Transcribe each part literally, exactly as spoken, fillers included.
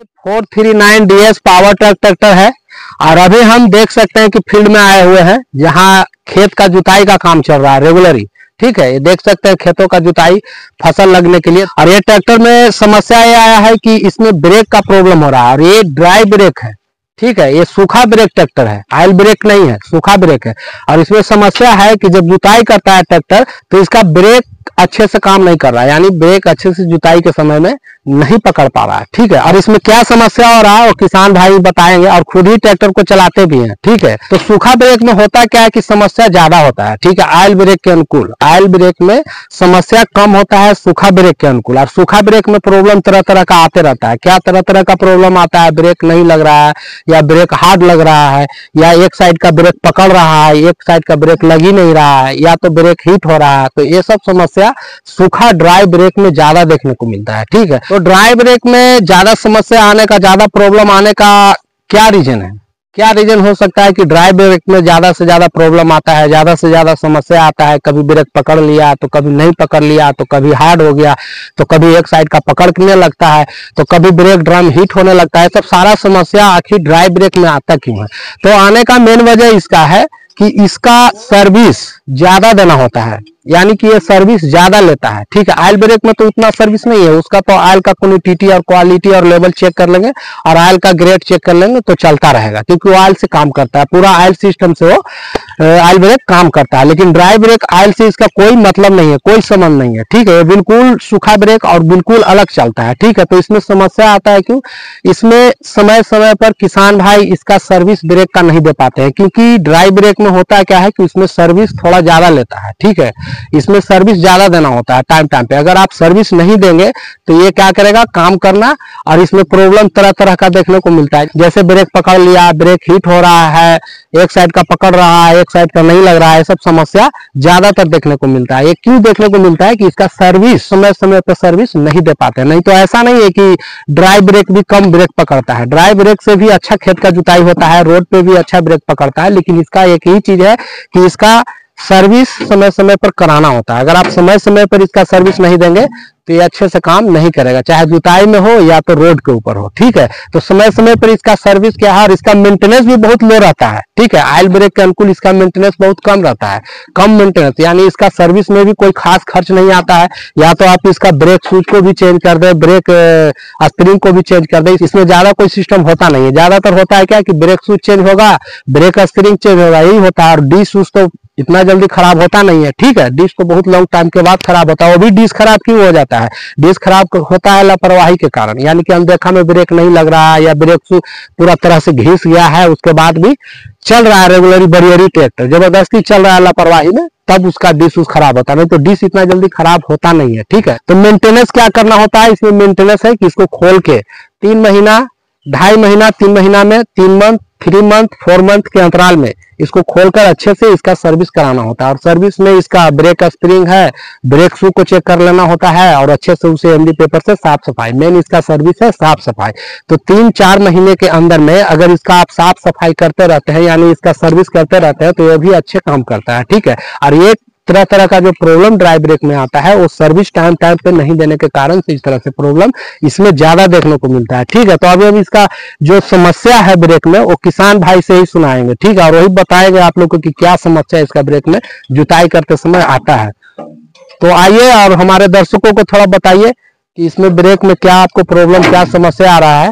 Four three nine D S power track tractor है। और अभी हम देख सकते हैं कि फील्ड में आए हुए हैं जहां खेत का जुताई का काम चल रहा है रेगुलरली। ठीक है, ये देख सकते हैं खेतों का जुताई फसल लगने के लिए। और ये ट्रैक्टर में समस्या ये आया है कि इसमें ब्रेक का प्रॉब्लम हो रहा है और ये ड्राई ब्रेक है। ठीक है, ये सूखा ब्रेक ट्रैक्टर है, ऑयल ब्रेक नहीं है, सूखा ब्रेक है। और इसमें समस्या है कि जब जुताई करता है ट्रैक्टर तो इसका ब्रेक अच्छे से काम नहीं कर रहा है, यानी ब्रेक अच्छे से जुताई के समय में नहीं पकड़ पा रहा है। ठीक है, और इसमें क्या समस्या हो रहा है वो किसान भाई बताएंगे और खुद ही ट्रैक्टर को चलाते भी हैं। ठीक है, तो सूखा ब्रेक में होता क्या है कि समस्या ज्यादा होता है। ठीक है, ऑयल ब्रेक के अनुकूल ऑयल ब्रेक में समस्या कम होता है सूखा ब्रेक के अनुकूल। और सूखा ब्रेक में प्रॉब्लम तरह तरह का आते रहता है। क्या तरह तरह का प्रॉब्लम आता है? ब्रेक नहीं लग रहा है, या ब्रेक हार्ड लग रहा है, या एक साइड का ब्रेक पकड़ रहा है, एक साइड का ब्रेक लग ही नहीं रहा है, या तो ब्रेक हीट हो रहा है। तो ये सब समस्या सूखा ड्राई ब्रेक में ज्यादा देखने को मिलता है। ठीक है, तो ड्राई ब्रेक में ज्यादा समस्या आने का, ज्यादा प्रॉब्लम आने का क्या रीजन है? क्या रीजन हो सकता है कि ड्राई ब्रेक में ज्यादा से ज्यादा प्रॉब्लम आता है, ज्यादा से ज्यादा समस्या आता है? कभी ब्रेक पकड़ लिया तो कभी नहीं पकड़ लिया, तो कभी हार्ड हो गया, तो कभी एक साइड का पकड़ने लगता है, तो कभी ब्रेक ड्रम हीट होने लगता है। सब सारा समस्या आखिर ड्राई ब्रेक में आता क्यों है? तो आने का मेन वजह इसका है कि इसका सर्विस ज्यादा देना होता है, यानी कि ये सर्विस ज्यादा लेता है। ठीक है, ऑयल ब्रेक में तो उतना सर्विस नहीं है, उसका तो ऑयल का क्वांटिटी और क्वालिटी और लेवल चेक कर लेंगे और ऑयल का ग्रेड चेक कर लेंगे तो चलता रहेगा, क्योंकि वो ऑयल से काम करता है, पूरा ऑयल सिस्टम से वो ऑयल ब्रेक काम करता है। लेकिन ड्राई ब्रेक ऑयल से इसका कोई मतलब नहीं है, कोई संबंध नहीं है। ठीक है, बिल्कुल सूखा ब्रेक और बिल्कुल अलग चलता है। ठीक है, तो इसमें समस्या आता है क्यों? इसमें समय समय पर किसान भाई इसका सर्विस ब्रेक का नहीं दे पाते हैं, क्योंकि ड्राई ब्रेक में होता है क्या है कि इसमें सर्विस थोड़ा ज्यादा लेता है। ठीक है, इसमें सर्विस ज्यादा देना होता है टाइम टाइम पे। अगर आप सर्विस नहीं देंगे तो ये क्या करेगा? काम करना। और इसमें प्रॉब्लम तरह तरह का देखने को मिलता है, जैसे ब्रेक पकड़ लिया, ब्रेक हीट हो रहा है, एक साइड का पकड़ रहा है, एक साइड का नहीं लग रहा है। सब समस्या ज्यादातर देखने को मिलता है। ये क्यों देखने को मिलता है कि इसका सर्विस समय समय पर सर्विस नहीं दे पाते। नहीं तो ऐसा नहीं है कि ड्राई ब्रेक भी कम ब्रेक पकड़ता है, ड्राई ब्रेक से भी अच्छा खेत का जुताई होता है, रोड पे भी अच्छा ब्रेक पकड़ता है। लेकिन इसका एक ही चीज है कि इसका सर्विस समय समय पर कराना होता है। अगर आप समय समय पर इसका सर्विस नहीं देंगे तो ये अच्छे से काम नहीं करेगा, चाहे जुताई में हो या तो रोड के ऊपर हो। ठीक है, तो समय समय पर इसका सर्विस क्या है, और इसका मेंटेनेंस भी बहुत लो रहता है। ठीक है, ऑयल ब्रेक के अनुकूल इसका मेंटेनेंस बहुत कम रहता है, कम मेंटेनेंस, यानी इसका सर्विस में भी कोई खास खर्च नहीं आता है। या तो आप इसका ब्रेक शूज को भी चेंज कर दे, ब्रेक स्प्रिंग को भी चेंज कर दे, इसमें ज्यादा कोई सिस्टम होता नहीं है। ज्यादातर होता है क्या कि ब्रेक शूज चेंज होगा, ब्रेक स्प्रिंग चेंज होगा, यही होता है। और डी शूज तो इतना जल्दी खराब होता नहीं है। ठीक है, डिस्क तो बहुत लॉन्ग टाइम के बाद खराब होता है। वो भी डिस्क खराब क्यों हो जाता है? डिस्क खराब होता है लापरवाही के कारण, यानी कि अनदेखा में ब्रेक नहीं लग रहा है, या ब्रेक पूरा तरह से घिस गया है, उसके बाद भी चल रहा है रेगुलरली बरियरी ट्रैक्टर, जबरदस्ती चल रहा है लापरवाही में, तब उसका डिस्क उस खराब होता है। नहीं तो डिस्क इतना जल्दी खराब होता नहीं है। ठीक है, तो मेंटेनेंस क्या करना होता है? इसमें मेंटेनेंस है कि इसको खोल के तीन महीना ढाई महीना तीन महीना में तीन month three month four month के अंतराल में इसको खोलकर अच्छे से इसका सर्विस कराना होता है। और सर्विस में इसका ब्रेक स्प्रिंग है, ब्रेक शू को चेक कर लेना होता है, और अच्छे से उसे एमडी पेपर से साफ सफाई, मेन इसका सर्विस है साफ सफाई। तो तीन चार महीने के अंदर में अगर इसका आप साफ सफाई करते रहते हैं, यानी इसका सर्विस करते रहते हैं, तो ये भी अच्छे काम करता है। ठीक है, और ये तरह तरह का जो प्रॉब्लम ड्राई ब्रेक में आता है वो सर्विस टाइम टाइम पे नहीं देने के कारण से इस तरह से प्रॉब्लम इसमें ज्यादा देखने को मिलता है। ठीक है, तो अभी हम इसका जो समस्या है ब्रेक में वो किसान भाई से ही सुनाएंगे। ठीक है, और वही बताएंगे आप लोग को कि क्या समस्या इसका ब्रेक में जुताई करते समय आता है। तो आइए और हमारे दर्शकों को थोड़ा बताइए कि इसमें ब्रेक में क्या आपको प्रॉब्लम, क्या समस्या आ रहा है।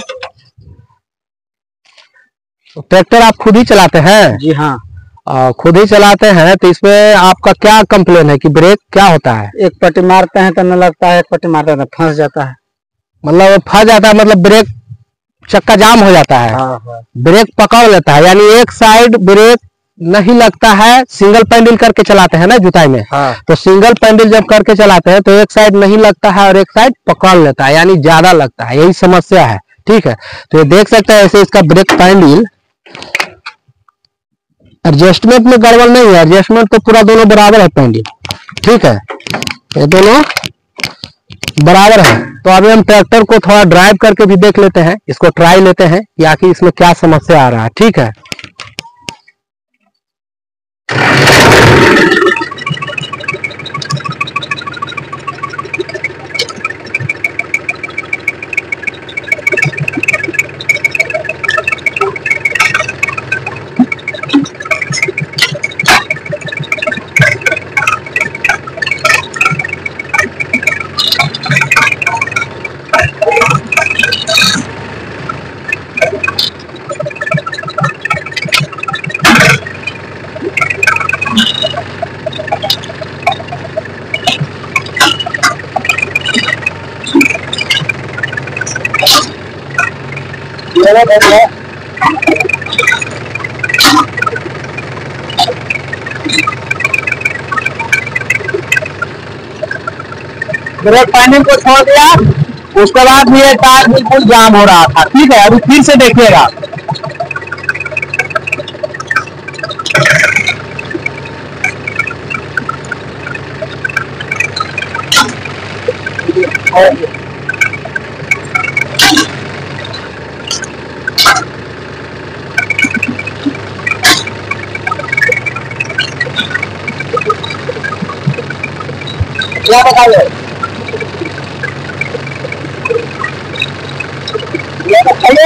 ट्रैक्टर आप खुद ही चलाते हैं? जी हाँ, आ, खुद ही चलाते हैं, तो इसमें आपका क्या कंप्लेन है कि ब्रेक क्या होता है? एक पट्टी मारते हैं तो न लगता है, एक पट्टी मारते हैं तो फंस जाता है। मतलब फंस जाता है, मतलब ब्रेक चक्का जाम हो जाता है। हाँ, हाँ। ब्रेक पकड़ लेता है, यानी एक साइड ब्रेक नहीं लगता है। सिंगल पैंडल करके चलाते हैं ना जुताई में। हाँ। तो सिंगल पैंडल जब करके चलाते हैं तो एक साइड नहीं लगता है और एक साइड पकड़ लेता है, यानी ज्यादा लगता है, यही समस्या है। ठीक है, तो ये देख सकते हैं ऐसे इसका ब्रेक पैंडल एडजस्टमेंट में गड़बड़ नहीं है, एडजस्टमेंट तो पूरा दोनों बराबर है पैंडल। ठीक है, ये दोनों बराबर है। तो अभी हम ट्रैक्टर को थोड़ा ड्राइव करके भी देख लेते हैं, इसको ट्राई लेते हैं कि आखिर इसमें क्या समस्या आ रहा है। ठीक है, ब्रेक पैनिंग को छोड़ दिया, उसके बाद भी ये टायर बिल्कुल जाम हो रहा था। ठीक है, अभी फिर से देखिएगा। क्या बताइए, ये बताइए।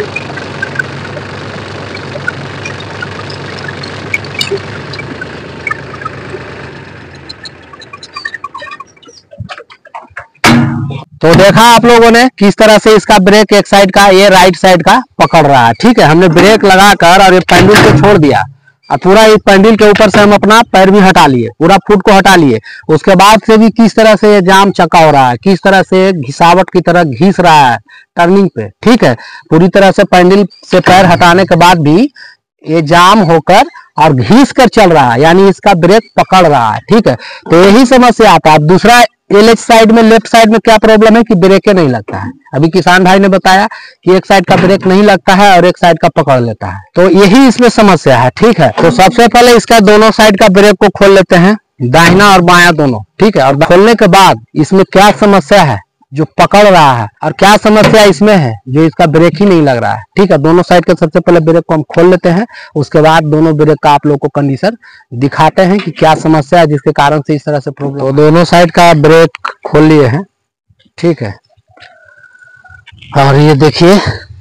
तो देखा आप लोगों ने किस तरह से इसका ब्रेक एक साइड का, ये राइट साइड का पकड़ रहा है। ठीक है, हमने ब्रेक लगाकर और ये पैंडल को छोड़ दिया और पूरा इस पैंडल के ऊपर से हम अपना पैर भी हटा लिए, पूरा फुट को हटा लिए। उसके बाद से भी किस तरह से ये जाम चक्का हो रहा है, किस तरह से घिसावट की तरह घिस रहा है टर्निंग पे। ठीक है, पूरी तरह से पैंडल से पैर हटाने के बाद भी ये जाम होकर और घिस कर चल रहा है, यानी इसका ब्रेक पकड़ रहा है। ठीक है, तो यही समस्या आता है। दूसरा एल साइड में, लेफ्ट साइड में क्या प्रॉब्लम है कि ब्रेक नहीं लगता है। अभी किसान भाई ने बताया कि एक साइड का ब्रेक नहीं लगता है और एक साइड का पकड़ लेता है, तो यही इसमें समस्या है। ठीक है, तो सबसे पहले इसका दोनों साइड का ब्रेक को खोल लेते हैं, दाहिना और बायां दोनों। ठीक है, और खोलने के बाद इसमें क्या समस्या है जो पकड़ रहा है और क्या समस्या इसमें है जो इसका ब्रेक ही नहीं लग रहा है। ठीक है, दोनों साइड का सबसे पहले ब्रेक को हम खोल लेते हैं, उसके बाद दोनों ब्रेक का आप लोग को कंडीशन दिखाते हैं कि क्या समस्या है जिसके कारण से इस तरह से प्रॉब्लम। तो दोनों साइड का ब्रेक खोल लिए हैं। ठीक है, और ये देखिए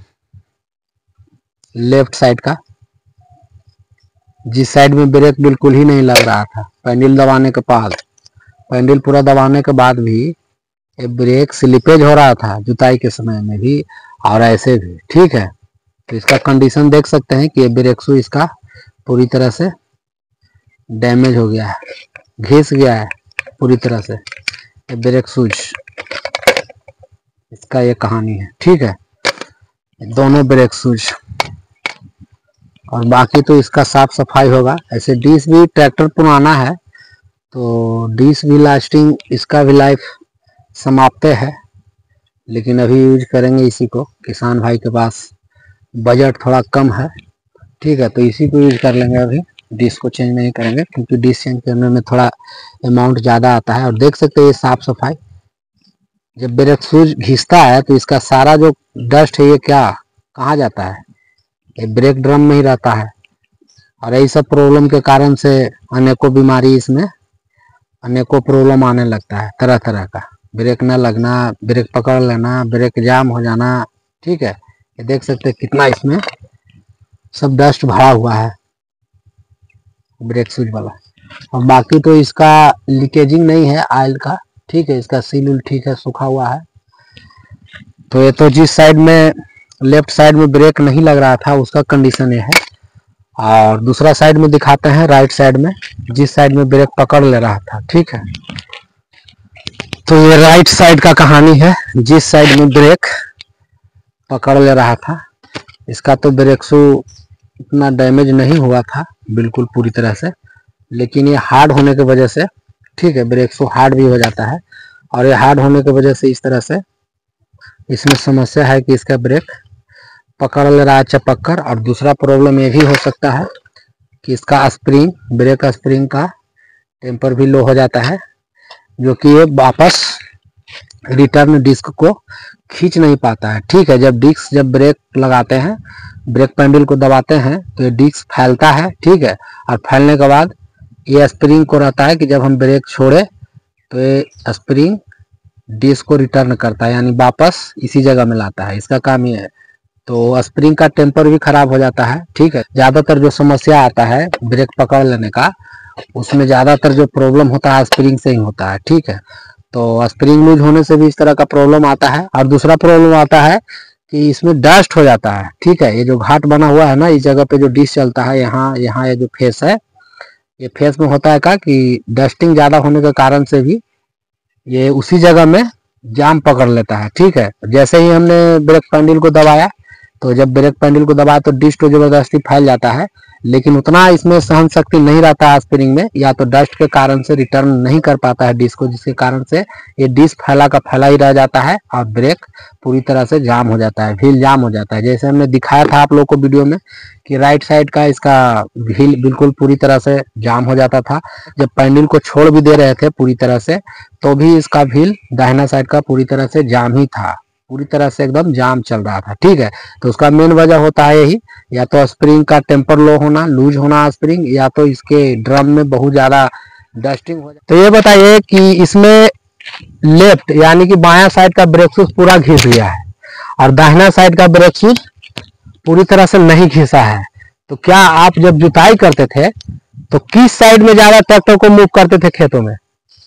लेफ्ट साइड का, जिस साइड में ब्रेक बिल्कुल ही नहीं लग रहा था, पैडल दबाने के बाद, पैडल पूरा दबाने के बाद भी ये ब्रेक स्लिपेज हो रहा था जुताई के समय में भी और ऐसे भी। ठीक है, तो इसका कंडीशन देख सकते हैं कि ये ब्रेक शू इसका पूरी तरह से डैमेज हो गया है, घिस गया है पूरी तरह से। ये ब्रेक शूज, इसका ये कहानी है। ठीक है, दोनों ब्रेक शूज, और बाकी तो इसका साफ सफाई होगा। ऐसे डिस्क भी ट्रैक्टर पुराना है तो डिस्क भी लास्टिंग, इसका भी लाइफ समाप्त है, लेकिन अभी यूज करेंगे इसी को। किसान भाई के पास बजट थोड़ा कम है। ठीक है, तो इसी को यूज कर लेंगे। अभी डिस्क को चेंज नहीं करेंगे क्योंकि डिस्क चेंज करने में थोड़ा अमाउंट ज़्यादा आता है। और देख सकते हैं ये साफ सफाई, जब ब्रेक शूज घिसता है तो इसका सारा जो डस्ट है ये क्या कहाँ जाता है, ये ब्रेक ड्रम में ही रहता है। और यही सब प्रॉब्लम के कारण से अनेकों बीमारी इसमें, अनेकों प्रॉब्लम आने लगता है तरह तरह का। ब्रेक न लगना, ब्रेक पकड़ लेना, ब्रेक जाम हो जाना। ठीक है, ये देख सकते हैं कितना इसमें सब डस्ट भरा हुआ है ब्रेक शूज वाला। और बाकी तो इसका लीकेजिंग नहीं है ऑयल का। ठीक है, इसका सील उल ठीक है, सूखा हुआ है। तो ये तो जिस साइड में, लेफ्ट साइड में ब्रेक नहीं लग रहा था उसका कंडीशन ये है। और दूसरा साइड में दिखाते हैं, राइट साइड में, जिस साइड में ब्रेक पकड़ ले रहा था। ठीक है, तो ये राइट साइड का कहानी है, जिस साइड में ब्रेक पकड़ ले रहा था। इसका तो ब्रेक शू इतना डैमेज नहीं हुआ था बिल्कुल पूरी तरह से, लेकिन ये हार्ड होने की वजह से, ठीक है, ब्रेक शू हार्ड भी हो जाता है। और ये हार्ड होने की वजह से इस तरह से इसमें समस्या है कि इसका ब्रेक पकड़ ले रहा है चपक कर। और दूसरा प्रॉब्लम ये भी हो सकता है कि इसका स्प्रिंग, ब्रेक स्प्रिंग का टेम्पर भी लो हो जाता है, जो कि ये वापस रिटर्न डिस्क को खींच नहीं पाता है। ठीक है, जब डिस्क जब ब्रेक लगाते हैं, ब्रेक पैडल को दबाते हैं तो ये डिस्क फैलता है। ठीक है, और फैलने के बाद ये स्प्रिंग को रहता है कि जब हम ब्रेक छोड़े तो ये स्प्रिंग डिस्क को रिटर्न करता है, यानी वापस इसी जगह में लाता है। इसका काम ये है। तो स्प्रिंग का टेम्पर भी खराब हो जाता है। ठीक है, ज्यादातर जो समस्या आता है ब्रेक पकड़ लेने का, उसमें ज्यादातर जो प्रॉब्लम होता है स्प्रिंग से ही होता है। ठीक है, तो स्प्रिंग लूज होने से भी इस तरह का प्रॉब्लम आता है। और दूसरा प्रॉब्लम आता है कि इसमें डस्ट हो जाता है। ठीक है, ये जो घाट बना हुआ है ना, इस जगह पे जो डिस्क चलता है, यहाँ यहाँ ये जो फेस है, ये फेस में होता है क्या कि डस्टिंग ज्यादा होने के कारण से भी ये उसी जगह में जाम पकड़ लेता है। ठीक है, जैसे ही हमने ब्रेक पैडल को दबाया, तो जब ब्रेक पैडल को दबाया तो डिस्क तो जबरदस्ती फैल जाता है, लेकिन उतना इसमें सहन शक्ति नहीं रहता है स्प्रिंग में, या तो डस्ट के कारण से रिटर्न नहीं कर पाता है डिस्क को, जिसके कारण से ये डिस्क फैला का फैला ही रह जाता है और ब्रेक पूरी तरह से जाम हो जाता है, व्हील जाम हो जाता है। जैसे हमने दिखाया था आप लोगों को वीडियो में कि राइट साइड का इसका व्हील बिल्कुल पूरी तरह से जाम हो जाता था। जब पैडल को छोड़ भी दे रहे थे पूरी तरह से, तो भी इसका व्हील दाहिना साइड का पूरी तरह से जाम ही था, पूरी तरह से एकदम जाम चल रहा था। ठीक है, तो उसका मेन वजह होता है यही, या तो स्प्रिंग का टेम्पर लो होना, लूज होना स्प्रिंग, या तो इसके ड्रम में बहुत ज्यादा डस्टिंग हो जाए। तो ये बताइए कि इसमें लेफ्ट यानी कि बायां साइड का ब्रेक शूज पूरा घिस गया है और दाहिना साइड का ब्रेक शूज पूरी तरह से नहीं घिसा है, तो क्या आप जब जुताई करते थे तो किस साइड में ज्यादा ट्रैक्टर को मूव करते थे खेतों में?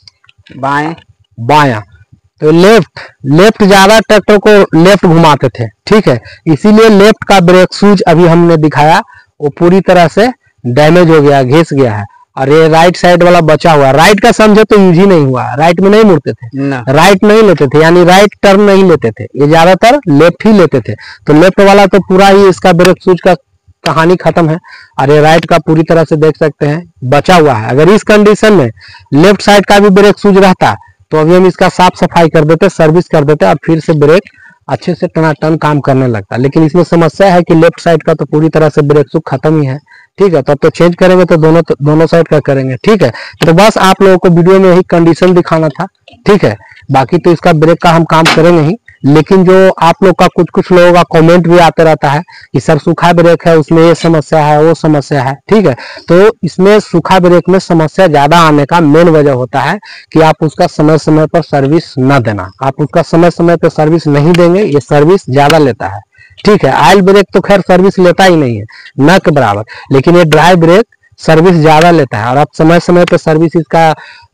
बाएं। बायां। तो लेफ्ट लेफ्ट ज्यादा ट्रैक्टर को लेफ्ट घुमाते थे। ठीक है, इसीलिए लेफ्ट का ब्रेक शूज अभी हमने दिखाया वो पूरी तरह से डैमेज हो गया, घिस गया है, और ये राइट साइड वाला बचा हुआ। राइट का समझे तो यूज ही नहीं हुआ, राइट में नहीं मुड़ते थे, राइट नहीं लेते थे, यानी राइट टर्न नहीं लेते थे, ये ज्यादातर लेफ्ट ही लेते थे। तो लेफ्ट वाला तो पूरा ही इसका ब्रेक शूज का कहानी खत्म है, और ये राइट का पूरी तरह से देख सकते हैं बचा हुआ है। अगर इस कंडीशन में लेफ्ट साइड का भी ब्रेक शूज रहता तो अभी हम इसका साफ सफाई कर देते, सर्विस कर देते, और फिर से ब्रेक अच्छे से टनाटन काम करने लगता। लेकिन इसमें समस्या है कि लेफ्ट साइड का तो पूरी तरह से ब्रेक शूज खत्म ही है। ठीक है, तब तो चेंज करेंगे तो दोनों तो, दोनों साइड का करेंगे। ठीक है, तो बस आप लोगों को वीडियो में यही कंडीशन दिखाना था। ठीक है, बाकी तो इसका ब्रेक का हम काम करेंगे ही, लेकिन जो आप लोग का कुछ कुछ लोगों का कमेंट भी आते रहता है कि सर सूखा ब्रेक है उसमें ये समस्या है वो समस्या है। ठीक है, तो इसमें सूखा ब्रेक में समस्या ज्यादा आने का मेन वजह होता है कि आप उसका समय समय पर सर्विस न देना। आप उसका समय समय पर सर्विस नहीं देंगे, ये सर्विस ज्यादा लेता है। ठीक है, ऑयल ब्रेक तो खैर सर्विस लेता ही नहीं है न के बराबर, लेकिन ये ड्राई ब्रेक सर्विस ज्यादा लेता है, और आप समय समय पर सर्विस इसका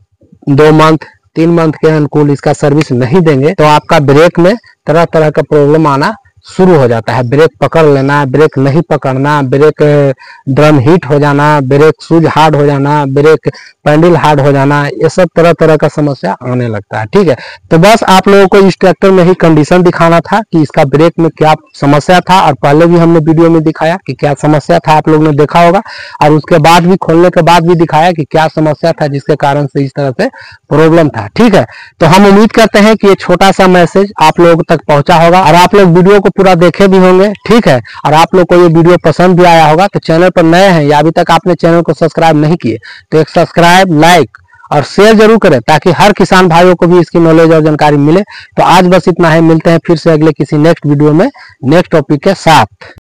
दो मंथ तीन मंथ के अनुकूल इसका सर्विस नहीं देंगे तो आपका ब्रेक में तरह तरह का प्रॉब्लम आना शुरू हो जाता है। ब्रेक पकड़ लेना, ब्रेक नहीं पकड़ना, ब्रेक ड्रम हीट हो जाना, ब्रेक शूज हार्ड हो जाना, ब्रेक पैडल हार्ड हो जाना, ये सब तरह तरह का समस्या आने लगता है। ठीक है, तो बस आप लोगों को इस ट्रैक्टर में ही कंडीशन दिखाना था कि इसका ब्रेक में क्या समस्या था, और पहले भी हमने वीडियो में दिखाया कि क्या समस्या था, आप लोग ने देखा होगा, और उसके बाद भी खोलने के बाद भी दिखाया कि क्या समस्या था जिसके कारण से इस तरह से प्रॉब्लम था। ठीक है, तो हम उम्मीद करते हैं कि ये छोटा सा मैसेज आप लोगों तक पहुंचा होगा और आप लोग वीडियो को पूरा देखे भी होंगे। ठीक है, और आप लोग को ये वीडियो पसंद भी आया होगा। तो चैनल पर नए हैं या अभी तक आपने चैनल को सब्सक्राइब नहीं किए तो एक सब्सक्राइब, लाइक और शेयर जरूर करें, ताकि हर किसान भाइयों को भी इसकी नॉलेज और जानकारी मिले। तो आज बस इतना है, मिलते हैं फिर से अगले किसी नेक्स्ट वीडियो में नेक्स्ट टॉपिक के साथ।